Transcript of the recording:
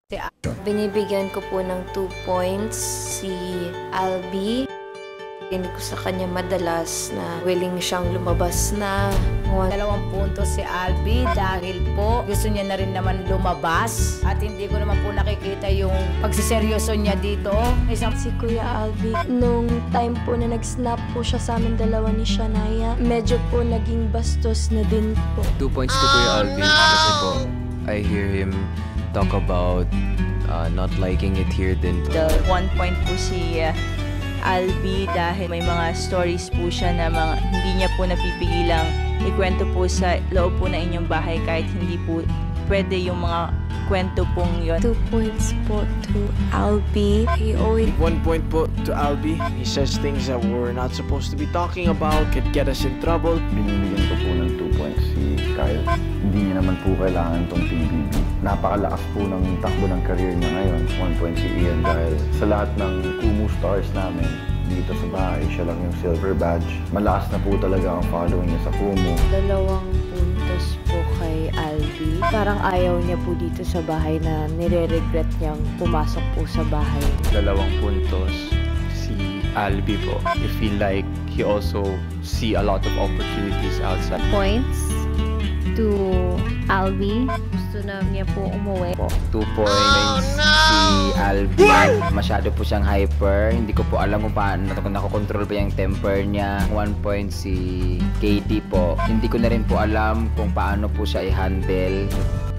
Binibigyan ko po ng 2 points si Albi. Rinig ko sa kanya madalas na willing siyang lumabas na. 2 puntos si Albi dahil po gusto niya na rin naman lumabas at hindi ko naman po nakikita yung pagsiseryoso niya dito. Si Kuya Albi, nung time po na nag-snap po siya sa amin dalawa ni Shania, medyo po naging bastos na din po. 2 points to Kuya Albi kasi po I hear him talk about not liking it here din. The 1 point po si Albi dahil may mga stories po siya na hindi niya po napipigilang ikwento po sa loob po na inyong bahay kahit hindi po pwede yung mga kwento pong yon. 2 points po to Albi. He always 1 point po to Albi. He says things that we're not supposed to be talking about, could get us in trouble. Binibigyan ko po ng 2 points si Kyle. Hindi niya naman po kailangan tong PBB. Napakalakas po ng takbo ng career niya ngayon. 1 point si Ian dahil sa lahat ng Kumu stars namin dito sa bahay, siya lang yung silver badge. Malakas na po talaga ang following niya sa Kumu. 2 puntos po kay Albi. Parang ayaw niya po dito sa bahay na nire-regret niyang pumasok po sa bahay. 2 puntos si Albi po. I feel like he also see a lot of opportunities outside. Points to Albi. Gusto na niya po umuwi. 2 points si Albi. Masyado po siyang hyper. Hindi ko po alam kung paano kung nakokontrol pa yung temper niya. 1 point si Katie po. Hindi ko na rin po alam kung paano po siya i-handle.